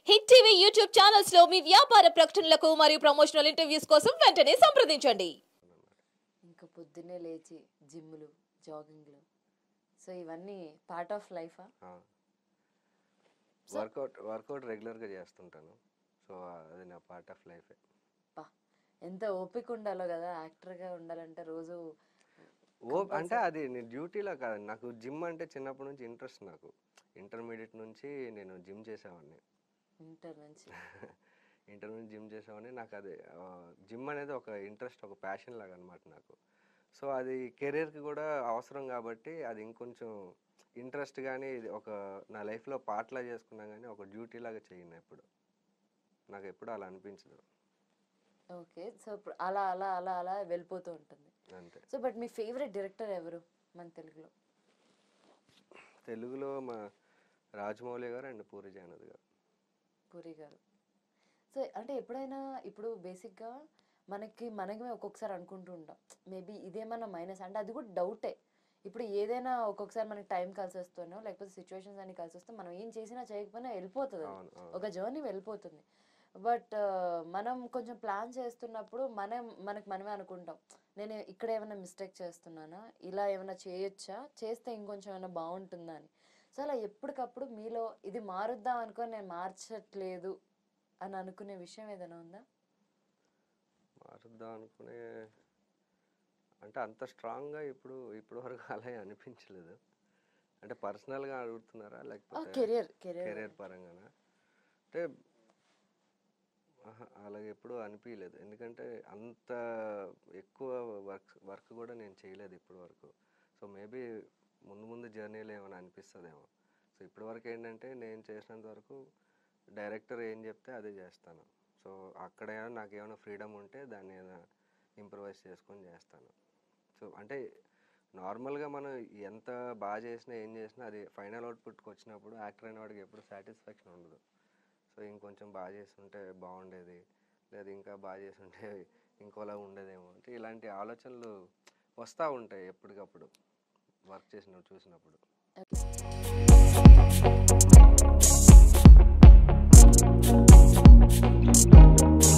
Hit TV YouTube channels లో మీ వ్యాపార ప్రకటనలకు మరియు ప్రమోషనల్ ఇంటర్వ్యూస్ కోసం వెంటనే సంప్రదించండి. ఇంకా పొద్దున్నే లేచి జిమ్లు, జాగింగ్లు, సో ఇవన్నీ పార్ట్ ఆఫ్ లైఫా? వర్కౌట్ రెగ్యులర్గా చేస్తుంటాను. సో అది నా పార్ట్ ఆఫ్ లైఫే. ఎంత ఓపిక ఉండాలో కదా యాక్టర్గా ఉండాలంటే. రోజు అంటే అది నేను డ్యూటీలో కాదు, నాకు జిమ్ అంటే చిన్నప్పటి నుంచి ఇంట్రెస్ట్. నాకు ఇంటర్మీడియట్ నుంచి నేను జిమ్ చేసేవాడిని. ఇంటర్ నుంచి జిమ్ చేసేవాడిని. నాకు అది జిమ్ అనేది ఒక ఇంట్రెస్ట్, ఒక ప్యాషన్ లాగా అనమాట నాకు. సో అది కెరీర్కి కూడా అవసరం కాబట్టి అది ఇంకొంచెం ఇంట్రెస్ట్. కానీ ఇది ఒక నా లైఫ్లో పార్ట్లా చేసుకున్నా కానీ ఒక డ్యూటీ లాగా చేయను ఎప్పుడు. నాకు ఎప్పుడు అలా అనిపించదు. ఓకే, సో అలా అలా అలా అలా వెళ్ళిపోతూ ఉంటుంది అంతే. సో బట్ మీ ఫేవరెట్ డైరెక్టర్ ఎవరు మన తెలుగులో మా రాజమౌళి గారు అండ్ పూరి జగన్నాథ్ గారు. పూరి గారు. సో అంటే ఎప్పుడైనా ఇప్పుడు బేసిక్గా మనకి ఒక్కొక్కసారి అనుకుంటూ ఉంటాం మేబీ ఇదేమన్నా మైనస్ అంటే, అది కూడా డౌటే. ఇప్పుడు ఏదైనా ఒక్కొక్కసారి మనకి టైం కలిసి వస్తానో లేకపోతే సిచ్యువేషన్స్ అన్ని కలిసి వస్తే మనం ఏం చేసినా చేయకపోయినా వెళ్ళిపోతుంది, ఒక జర్నీ వెళ్ళిపోతుంది. బట్ మనం కొంచెం ప్లాన్ చేస్తున్నప్పుడు మనమే అనుకుంటాం, నేను ఇక్కడ ఏమైనా మిస్టేక్ చేస్తున్నానా, ఇలా ఏమైనా చేయొచ్చా, చేస్తే ఇంకొంచెం ఏమైనా బాగుంటుందా అని. సో అలా ఎప్పటికప్పుడు మీలో ఇది మారుద్దాం అనుకొని నేను మార్చట్లేదు అని అనుకునే విషయం ఏదైనా ఉందా? మారుద్దాం అనుకునే అంటే అంత స్ట్రాంగ్గా ఇప్పుడు వరకు అలా అనిపించలేదు. అంటే పర్సనల్గా అడుగుతున్నారా లేకపోతే కెరీర్ పరంగానా? అంటే అలాగే ఎప్పుడూ అనిపించలేదు. ఎందుకంటే అంత ఎక్కువ వర్క్ కూడా నేను చేయలేదు ఇప్పటి వరకు. సో మేబీ ముందు జర్నీలో ఏమైనా అనిపిస్తుందేమో. సో ఇప్పటి వరకు ఏంటంటే నేను చేసినంత వరకు డైరెక్టర్ ఏం చెప్తే అదే చేస్తాను. సో అక్కడ నాకు ఏమైనా ఫ్రీడమ్ ఉంటే దాన్ని ఏదైనా ఇంప్రవైజ్ చేసుకొని చేస్తాను. సో అంటే నార్మల్గా మనం ఎంత బాగా చేసినా ఏం చేసినా అది ఫైనల్ అవుట్పుట్కి వచ్చినప్పుడు యాక్టర్ అయిన వాడికి ఎప్పుడు సాటిస్ఫాక్షన్ ఉండదు. సో ఇంకొంచెం బాగా చేస్తుంటే బాగుండేది, లేదా ఇంకా బాగా చేస్తుంటే ఇంకోలా ఉండేదేమో అంటే ఇలాంటి ఆలోచనలు వస్తూ ఉంటాయి ఎప్పటికప్పుడు వర్క్ చేసినప్పుడు చూసినప్పుడు.